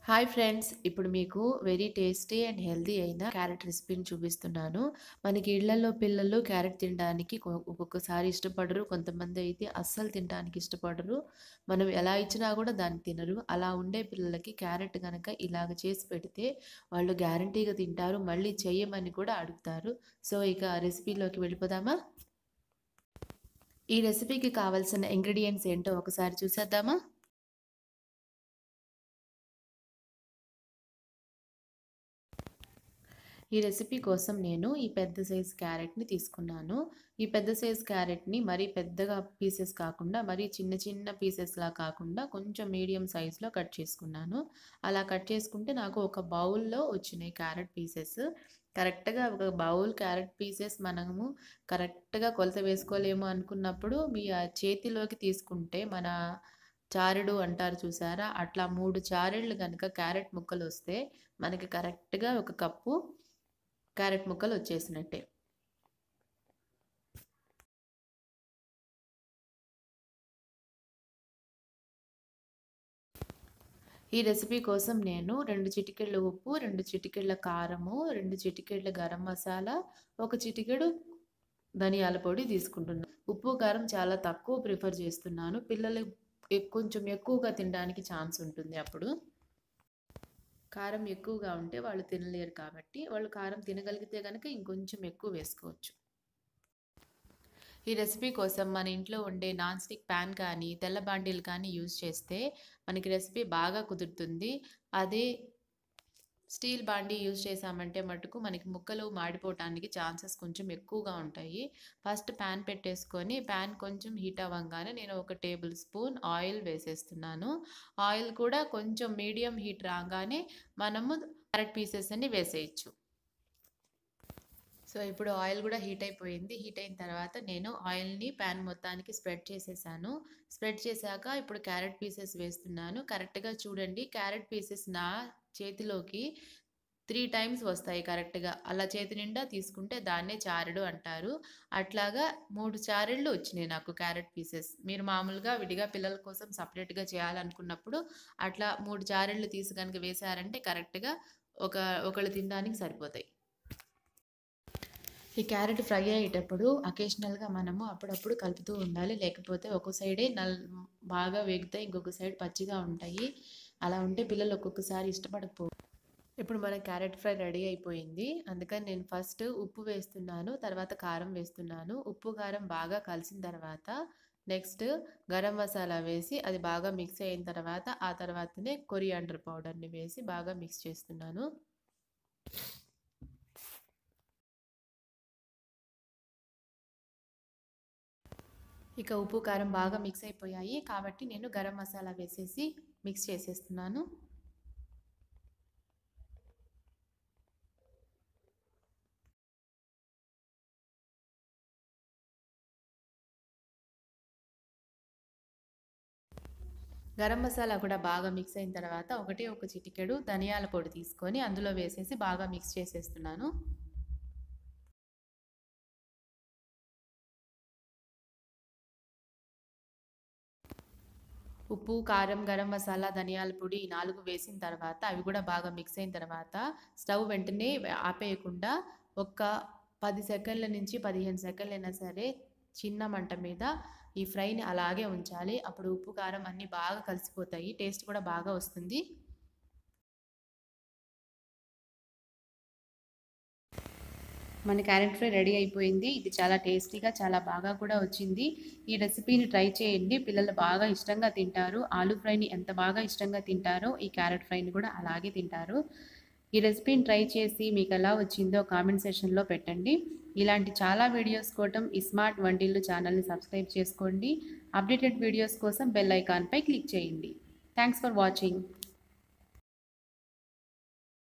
Hi friends! ఇప్పుడు మీకు very tasty and healthy అయిన క్యారెట్ రెసిపీని చూపిస్తున్నాను. మనకి ఇళ్లల్లో పిల్లలు క్యారెట్ తినడానికి ఒక్కొక్కసారి ఇష్టపడరు. కొంతమంది అయితే అస్సలు తినడానికి ఇష్టపడరు. మనం ఎలా ఇచ్చినా కూడా దాన్ని తినరు. అలా ఉండే పిల్లలకి క్యారెట్ గనక ఇలాగ చేసి పెడితే వాళ్ళు గ్యారంటీగా తింటారు. మళ్ళీ చెయ్యమని కూడా అడుగుతారు. సో, ఇక రెసిపీలోకి వెళ్ళిపోదామా? ఈ రెసిపీకి కావాల్సిన ఇంగ్రీడియెంట్స్ ఏంటో ఒకసారి చూసేద్దామా? ఈ రెసిపీ కోసం నేను ఈ పెద్ద సైజ్ క్యారెట్‌ని తీసుకున్నాను. ఈ పెద్ద సైజ్ క్యారెట్‌ని మరీ పెద్దగా పీసెస్ కాకుండా, మరీ చిన్న చిన్న పీసెస్‌లా కాకుండా కొంచెం మీడియం సైజ్‌లో కట్ చేసుకున్నాను. అలా కట్ చేసుకుంటే నాకు ఒక బౌల్‌లో వచ్చినాయి క్యారెట్ పీసెస్. కరెక్ట్‌గా ఒక బౌల్ క్యారెట్ పీసెస్ మనము కరెక్ట్‌గా కొలత వేసుకోలేము అనుకున్నప్పుడు మీ చేతిలోకి తీసుకుంటే మన చారెడు అంటారు చూసారా? అట్లా 3 చారెళ్ళు గనక క్యారెట్ ముక్కలొస్తే మనకి కరెక్ట్‌గా ఒక కప్పు క్యారెట్ ముక్కలు వచ్చేసినట్టే. ఈ రెసిపీ కోసం నేను 2 చిటికెళ్ళ ఉప్పు, 2 చిటికెళ్ళ కారము, 2 చిటికెళ్ళ గరం మసాలా, ఒక చిటికెడు ధనియాల పొడి తీసుకుంటున్నా. ఉప్పు, కారం చాలా తక్కువ ప్రిఫర్ చేస్తున్నాను. పిల్లలు కొంచెం ఎక్కువగా తినడానికి ఛాన్స్ ఉంటుంది అప్పుడు. కారం ఎక్కువగా ఉంటే వాళ్ళు తినలేరు కాబట్టి, వాళ్ళు కారం తినగలిగితే గనక ఇంకొంచెం ఎక్కువ వేసుకోవచ్చు. ఈ రెసిపీ కోసం మన ఇంట్లో ఉండే నాన్ స్టిక్ ప్యాన్ కానీ, తెల్ల బాండీలు కానీ యూజ్ చేస్తే మనకి రెసిపీ బాగా కుదురుతుంది. అదే స్టీల్ బాండీ యూజ్ చేశామంటే మటుకు మనకి ముక్కలు మాడిపోవటానికి ఛాన్సెస్ కొంచెం ఎక్కువగా ఉంటాయి. ఫస్ట్ ప్యాన్ పెట్టేసుకొని ప్యాన్ కొంచెం హీట్ అవ్వంగానే నేను ఒక టేబుల్ స్పూన్ ఆయిల్ వేసేస్తున్నాను. ఆయిల్ కూడా కొంచెం మీడియం హీట్ రాగానే మనము క్యారెట్ పీసెస్ అన్ని వేసేయొచ్చు. సో, ఇప్పుడు ఆయిల్ గూడా హీట్ అయిపోయింది. హీట్ అయిన తర్వాత నేను ఆయిల్‌ని పాన్ మొత్తానికి స్ప్రెడ్ చేసేసాను. స్ప్రెడ్ చేశాక ఇప్పుడు క్యారెట్ పీసెస్ వేస్తున్నాను. కరెక్ట్‌గా చూడండి క్యారెట్ పీసెస్ నా చేతిలోకి 3 టైమ్స్ వస్తాయి కరెక్ట్‌గా. అలా చేతి నిండా తీసుకుంటే దాన్నే చారెడు అంటారు. అట్లాగా 3 చారెళ్ళు వచ్చినాయి నాకు క్యారెట్ పీసెస్. మీరు మామూలుగా విడిగా పిల్లల కోసం సెపరేట్‌గా చేయాలనుకున్నప్పుడు అట్లా 3 చారెళ్ళు తీసి గనుక వేశారంటే కరెక్ట్‌గా ఒక ఒకళ్ళు తినడానికి సరిపోతాయి. ఈ క్యారెట్ ఫ్రై అయ్యేటప్పుడు అకేషనల్‌గా మనము అప్పుడప్పుడు కలుపుతూ ఉండాలి. లేకపోతే ఒక సైడే బాగా వేగుతాయి. ఇంకొక సైడ్ పచ్చిగా ఉంటాయి. అలా ఉంటే పిల్లలు ఒక్కొక్కసారి ఇప్పుడు మన క్యారెట్ ఫ్రై రెడీ అయిపోయింది. అందుకని నేను ఫస్ట్ ఉప్పు వేస్తున్నాను. తర్వాత కారం వేస్తున్నాను. ఉప్పు, కారం బాగా కలిసిన తర్వాత నెక్స్ట్ గరం మసాలా వేసి అది బాగా మిక్స్ అయిన తర్వాత ఆ తర్వాతనే కొరియాండర్ పౌడర్‌ని వేసి బాగా మిక్స్ చేస్తున్నాను. ఇక ఉప్పు, కారం బాగా మిక్స్ అయిపోయాయి. కాబట్టి నేను గరం మసాలా వేసేసి మిక్స్ చేసేస్తున్నాను. గరం మసాలా కూడా బాగా మిక్స్ అయిన తర్వాత ఒకటే ఒక చిటికెడు ధనియాల పొడి తీసుకొని అందులో వేసేసి బాగా మిక్స్ చేసేస్తున్నాను. ఉప్పు, కారం, గరం మసాలా, ధనియాల పొడి ఈ 4 వేసిన తర్వాత అవి కూడా బాగా మిక్స్ అయిన తర్వాత స్టవ్ వెంటనే ఆపేయకుండా ఒక 10 సెకన్ల నుంచి 15 సెకన్లైనా సరే చిన్న మంట మీద ఈ ఫ్రైని అలాగే ఉంచాలి. అప్పుడు ఉప్పు, కారం అన్నీ బాగా కలిసిపోతాయి. టేస్ట్ కూడా బాగా వస్తుంది. మన క్యారెట్ ఫ్రై రెడీ అయిపోయింది. ఇది చాలా టేస్టీగా చాలా బాగా కూడా వచ్చింది. ఈ రెసిపీని ట్రై చేయండి. పిల్లలు బాగా ఇష్టంగా తింటారు. ఆలూ ఫ్రైని ఎంత బాగా ఇష్టంగా తింటారో ఈ క్యారెట్ ఫ్రైని కూడా అలాగే తింటారు. ఈ రెసిపీని ట్రై చేసి మీకు ఎలా వచ్చిందో కామెంట్ సెక్షన్‌లో పెట్టండి. ఇలాంటి చాలా వీడియోస్ కోసం ఈ స్మార్ట్ వంటిల్లు ఛానల్‌ని సబ్స్క్రైబ్ చేసుకోండి. అప్డేటెడ్ వీడియోస్ కోసం బెల్ ఐకాన్‌పై క్లిక్ చేయండి. Thanks for watching.